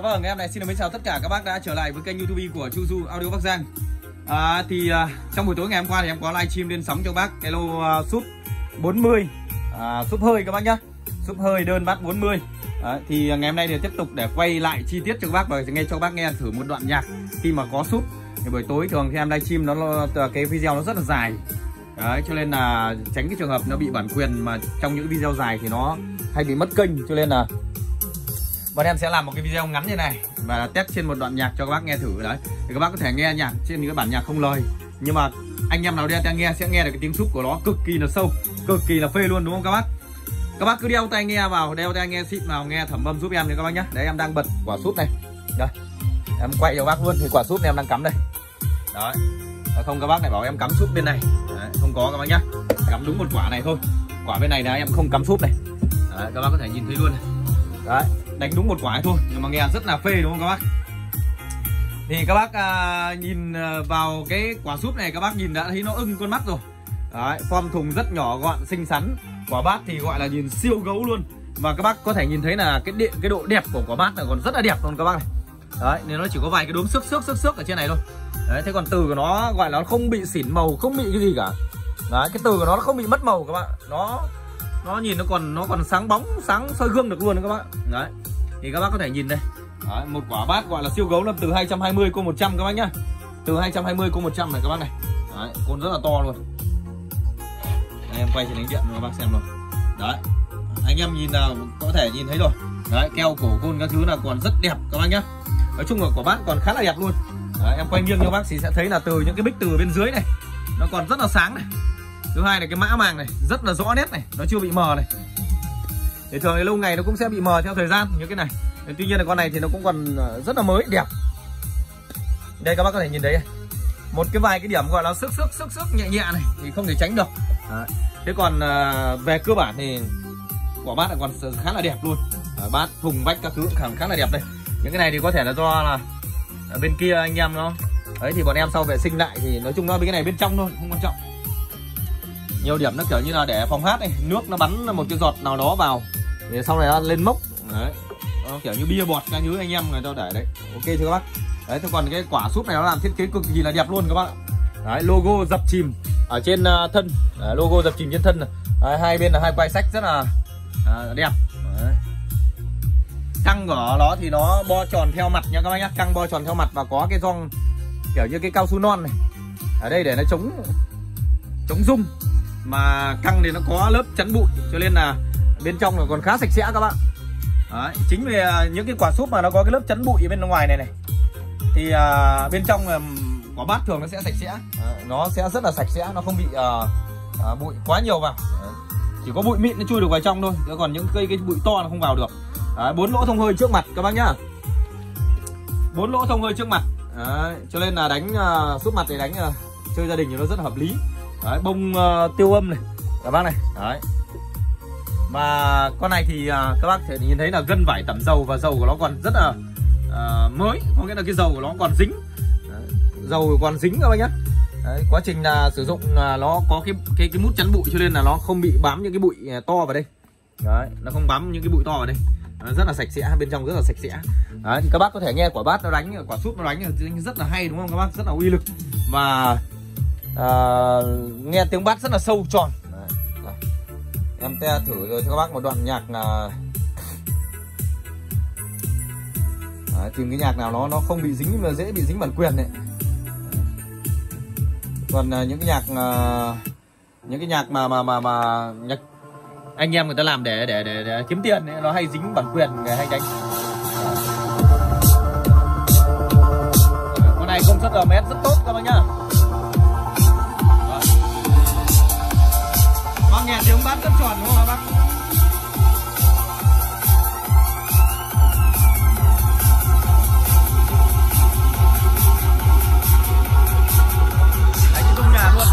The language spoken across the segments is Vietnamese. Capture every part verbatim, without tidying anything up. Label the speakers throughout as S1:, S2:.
S1: Dạ vâng, em này xin được mến chào tất cả các bác đã trở lại với kênh YouTube của Chu Du Audio Bắc Giang. À, thì uh, trong buổi tối ngày hôm qua thì em có livestream lên sóng cho bác cái lô uh, súp bốn mươi, uh, súp hơi các bác nhá, súp hơi đơn bát bốn mươi. À, thì ngày hôm nay thì tiếp tục để quay lại chi tiết cho các bác và nghe cho các bác nghe thử một đoạn nhạc khi mà có súp. Thì buổi tối thường thì em livestream nó, nó cái video nó rất là dài. Đấy, cho nên là tránh cái trường hợp nó bị bản quyền mà trong những video dài thì nó hay bị mất kênh, cho nên là bọn em sẽ làm một cái video ngắn như này và test trên một đoạn nhạc cho các bác nghe thử. Đấy, thì các bác có thể nghe nhạc trên những cái bản nhạc không lời, nhưng mà anh em nào đeo tai nghe sẽ nghe được cái tiếng súp của nó cực kỳ là sâu, cực kỳ là phê luôn, đúng không các bác? Các bác cứ đeo tai nghe vào, đeo tai nghe xịn vào nghe thẩm âm giúp em nha các bác nhé. Đấy, em đang bật quả súp này, đây em quay cho bác luôn thì quả súp này em đang cắm đây. Đấy, không các bác lại bảo em cắm súp bên này. Đấy, không có các bác nhá, cắm đúng một quả này thôi, quả bên này là em không cắm súp này. Đấy, các bác có thể nhìn thấy luôn này. Đấy, đánh đúng một quả ấy thôi nhưng mà nghe rất là phê, đúng không các bác? Thì các bác à, nhìn vào cái quả súp này các bác nhìn đã thấy nó ưng con mắt rồi. Đấy, form thùng rất nhỏ gọn xinh xắn, quả bát thì gọi là nhìn siêu gấu luôn. Và các bác có thể nhìn thấy là cái điện cái độ đẹp của quả bát là còn rất là đẹp luôn các bác này. Đấy, nên nó chỉ có vài cái đốm xước xước xước xước ở trên này thôi. Đấy, thế còn từ của nó gọi là nó không bị xỉn màu, không bị cái gì cả. Đấy, cái từ của nó nó không bị mất màu các bạn. Nó nó nhìn nó còn nó còn sáng bóng, sáng soi gương được luôn các bạn. Đấy, thì các bác có thể nhìn đây. Đấy, một quả bát gọi là siêu gấu là từ hai trăm hai mươi cô một trăm các bác nhá. Từ hai trăm hai mươi cô một trăm này các bác này. Đấy, côn rất là to luôn. Đây, em quay trên đánh điện cho các bác xem luôn. Đấy, anh em nhìn nào có thể nhìn thấy rồi. Đấy, keo cổ côn các thứ là còn rất đẹp các bác nhá. Nói chung là quả bát còn khá là đẹp luôn. Đấy, em quay nghiêng cho bác thì sẽ thấy là từ những cái bích từ bên dưới này nó còn rất là sáng này. Thứ hai là cái mã màng này rất là rõ nét này, nó chưa bị mờ này. Thì thường thì lâu ngày nó cũng sẽ bị mờ theo thời gian như cái này. Tuy nhiên là con này thì nó cũng còn rất là mới đẹp. Đây các bác có thể nhìn thấy này. Một cái vài cái điểm gọi là sức sức sức sức nhẹ nhẹ này thì không thể tránh được. Đấy. Thế còn uh, về cơ bản thì quả bát là còn khá là đẹp luôn. À, bát thùng vách các thứ cũng khá là đẹp đây. Những cái này thì có thể là do là ở bên kia anh em nó đấy thì bọn em sau vệ sinh lại thì nói chung nó bên cái này bên trong thôi, không quan trọng. Nhiều điểm nó kiểu như là để phòng hát này, nước nó bắn một cái giọt nào đó vào thì sau này nó lên mốc. Đấy, nó kiểu như bia bọt các thứ anh em người ta để đấy. Ok chưa các bác? Đấy, thế còn cái quả súp này nó làm thiết kế cực kỳ là đẹp luôn các bác. Đấy, logo dập chìm ở trên uh, thân. Đấy, logo dập chìm trên thân này. Đấy, hai bên là hai quai sách rất là uh, đẹp. Đấy. Căng của nó thì nó bo tròn theo mặt nha các bác nhá, căng bo tròn theo mặt và có cái gioăng kiểu như cái cao su non này ở đây để nó chống chống rung, mà căng thì nó có lớp chắn bụi cho nên là bên trong là còn khá sạch sẽ các bạn. Đấy, chính vì những cái quả súp mà nó có cái lớp chắn bụi bên ngoài này này thì à, bên trong là quả bát thường nó sẽ sạch sẽ, à, nó sẽ rất là sạch sẽ, nó không bị à, à, bụi quá nhiều vào. Đấy, chỉ có bụi mịn nó chui được vào trong thôi, chứ còn những cây cái bụi to nó không vào được. Đấy, bốn lỗ thông hơi trước mặt các bác nhá, bốn lỗ thông hơi trước mặt. Đấy, cho nên là đánh uh, súp mặt để đánh uh, chơi gia đình thì nó rất là hợp lý. Đấy, bông uh, tiêu âm này các bác này. Đấy, và con này thì uh, các bác thể nhìn thấy là gân vải tẩm dầu và dầu của nó còn rất là uh, mới, có nghĩa là cái dầu của nó còn dính. Đấy, dầu còn dính các bác nhá. Đấy, quá trình là uh, sử dụng uh, nó có cái cái cái mút chắn bụi cho nên là nó không bị bám những cái bụi uh, to vào đây. Đấy, nó không bám những cái bụi to vào đây, nó rất là sạch sẽ, bên trong rất là sạch sẽ. Đấy, thì các bác có thể nghe quả bát nó đánh, quả súp nó đánh rất là hay, đúng không các bác? Rất là uy lực và à, nghe tiếng bát rất là sâu tròn. Đấy, đấy. Em te thử rồi cho các bác một đoạn nhạc là đấy, tìm cái nhạc nào nó nó không bị dính nhưng mà dễ bị dính bản quyền đấy. Còn à, những cái nhạc à, những cái nhạc mà mà mà mà nhạc anh em người ta làm để để để, để kiếm tiền ấy, nó hay dính bản quyền, người hay đánh. Con này công suất R M S rất tốt các bác nhá. Bác nghe tiếng bát rất tròn đúng không các bác? Đánh cái tung nhà luôn.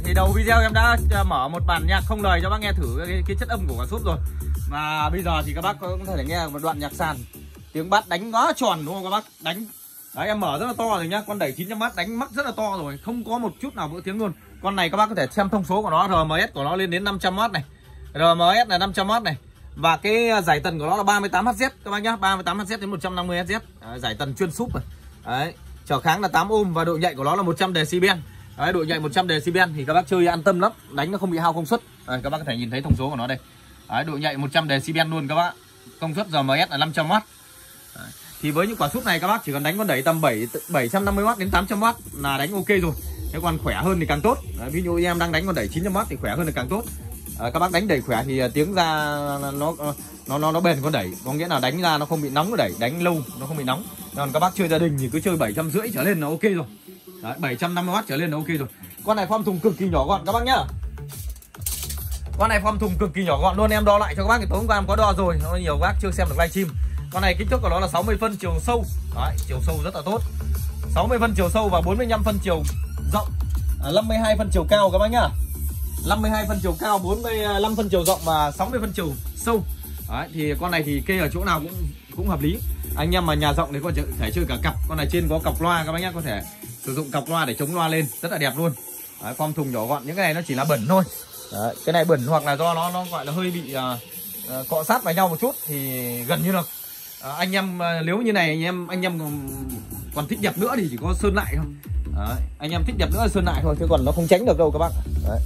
S1: thì đầu video em đã mở một bản nhạc không lời cho bác nghe thử cái, cái chất âm của quả súp rồi. Và bây giờ thì các bác cũng có thể nghe một đoạn nhạc sàn, tiếng bass đánh quá tròn đúng không các bác? Đánh đấy, em mở rất là to rồi nhá, con đẩy chín trăm oát đánh mắc rất là to rồi, không có một chút nào vỡ tiếng luôn. Con này các bác có thể xem thông số của nó, rờ em ét của nó lên đến năm trăm oát này, rờ em ét là năm trăm oát này, và cái giải tần của nó là ba mươi tám héc các bác nhá, ba mươi tám héc đến một trăm năm mươi héc, giải tần chuyên súp này. Đấy, trở kháng là tám ohm và độ nhạy của nó là một trăm decibel. Đấy, độ nhạy một trăm decibel thì các bác chơi an tâm lắm, đánh nó không bị hao công suất. Đấy, các bác có thể nhìn thấy thông số của nó đây. Đấy, độ nhạy một trăm decibel luôn các bác. Công suất rờ em ét là năm trăm oát. Đấy, thì với những quả súp này các bác chỉ cần đánh con đẩy tầm bảy trăm năm mươi oát đến tám trăm oát là đánh ok rồi. Nếu còn khỏe hơn thì càng tốt. Đấy, ví dụ em đang đánh con đẩy chín trăm oát thì khỏe hơn thì càng tốt. Đấy, các bác đánh đẩy khỏe thì tiếng ra nó nó nó nó bền con đẩy, có nghĩa là đánh ra nó không bị nóng, đẩy đánh lâu nó không bị nóng. Còn các bác chơi gia đình thì cứ chơi bảy trăm rưỡi trở lên là ok rồi. Đấy, bảy trăm năm mươi oát trở lên là ok rồi. Con này form thùng cực kỳ nhỏ gọn các bác nhá. Con này form thùng cực kỳ nhỏ gọn luôn, em đo lại cho các bác, thì tối hôm qua em có đo rồi, nhiều các bác chưa xem được livestream. Con này kích thước của nó là sáu mươi phân chiều sâu. Đấy, chiều sâu rất là tốt. sáu mươi phân chiều sâu và bốn mươi lăm phân chiều rộng, à, năm mươi hai phân chiều cao các bác nhá. năm mươi hai phân chiều cao, bốn mươi lăm phân chiều rộng và sáu mươi phân chiều sâu. Đấy, thì con này thì kê ở chỗ nào cũng cũng hợp lý. Anh em mà nhà rộng thì có thể chơi cả cặp. Con này trên có cọc loa các bác nhá, có thể sử dụng cọc loa để chống loa lên, rất là đẹp luôn. Đấy, form thùng nhỏ gọn, những cái này nó chỉ là bẩn thôi. Đấy, cái này bẩn hoặc là do nó nó gọi là hơi bị uh, uh, cọ sát vào nhau một chút thì gần như là uh, anh em uh, nếu như này anh em anh em còn, còn thích đẹp nữa thì chỉ có sơn lại thôi. Đấy, anh em thích đẹp nữa là sơn lại thôi, chứ còn nó không tránh được đâu các bác. Đấy.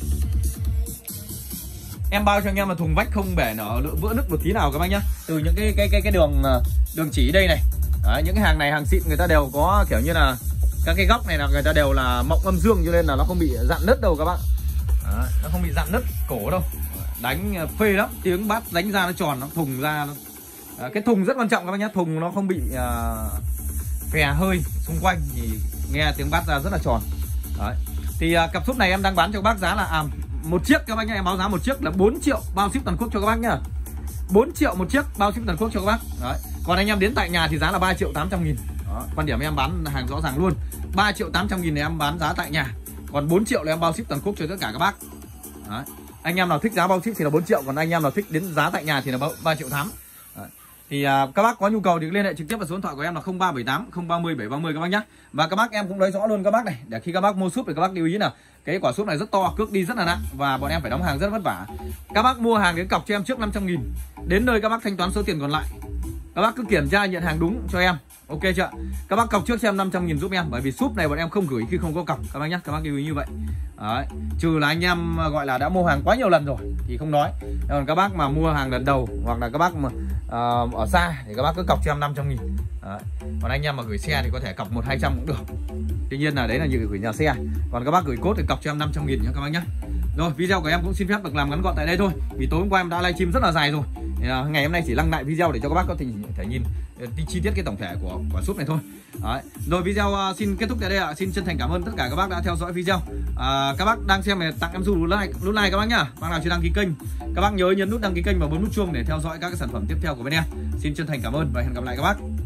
S1: Em bao cho anh em là thùng vách không bể nở vỡ nứt một tí nào các bác nhá. Từ những cái cái cái cái đường đường chỉ đây này. Đấy, những cái hàng này hàng xịn người ta đều có kiểu như là các cái góc này là người ta đều là mộng âm dương, cho nên là nó không bị dạn nứt đâu các bác. Đấy, nó không bị dạn nứt cổ đâu. Đánh phê lắm, tiếng bass đánh ra nó tròn, nó thùng ra nó... À, cái thùng rất quan trọng các bác nhá, thùng nó không bị uh, phè hơi xung quanh thì nghe tiếng bass ra rất là tròn. Đấy. Thì uh, cặp súp này em đang bán cho các bác giá là à, một chiếc các bác nhá, em báo giá một chiếc là bốn triệu bao ship toàn quốc cho các bác nhá. bốn triệu một chiếc bao ship toàn quốc cho các bác. Đấy. Còn anh em đến tại nhà thì giá là ba triệu tám trăm nghìn. Đó, quan điểm em bán hàng rõ ràng luôn. ba triệu tám trăm nghìn này em bán giá tại nhà. Còn bốn triệu là em bao ship toàn quốc cho tất cả các bác. Đấy. Anh em nào thích giá bao ship thì là bốn triệu, còn anh em nào thích đến giá tại nhà thì là ba triệu tám. Đấy. Thì uh, các bác có nhu cầu thì liên hệ trực tiếp vào số điện thoại của em là không ba bảy tám không ba mươi bảy ba mươi các bác nhé. Và các bác em cũng nói rõ luôn các bác này, để khi các bác mua súp thì các bác lưu ý là cái quả súp này rất to, cước đi rất là nặng và bọn em phải đóng hàng rất vất vả. Các bác mua hàng đến cọc cho em trước năm trăm nghìn, đến nơi các bác thanh toán số tiền còn lại. Các bác cứ kiểm tra nhận hàng đúng cho em, ok chưa? Các bác cọc trước cho em năm trăm nghìn giúp em, bởi vì súp này bọn em không gửi khi không có cọc các bác nhé, các bác lưu ý như vậy. Đấy. Trừ là anh em gọi là đã mua hàng quá nhiều lần rồi thì không nói. Còn các bác mà mua hàng lần đầu hoặc là các bác mà uh, ở xa thì các bác cứ cọc cho em năm trăm nghìn. Đấy. Còn anh em mà gửi xe thì có thể cọc một hai trăm cũng được. Tuy nhiên là đấy là như gửi nhà xe. Còn các bác gửi cốt thì cọc cho em năm trăm nghìn nhé các bác nhé. Rồi, video của em cũng xin phép được làm ngắn gọn tại đây thôi, vì tối hôm qua em đã livestream rất là dài rồi. Uh, ngày hôm nay chỉ đăng lại video để cho các bác có thể, thể nhìn uh, chi tiết cái tổng thể của quả súp này thôi. Đấy. Rồi video uh, xin kết thúc tại đây ạ. Xin chân thành cảm ơn tất cả các bác đã theo dõi video. Uh, các bác đang xem này tặng em giúp nút like, nút like các bác nhá. Bác nào chưa đăng ký kênh, các bác nhớ nhấn nút đăng ký kênh và bấm nút chuông để theo dõi các cái sản phẩm tiếp theo của bên em. Xin chân thành cảm ơn và hẹn gặp lại các bác.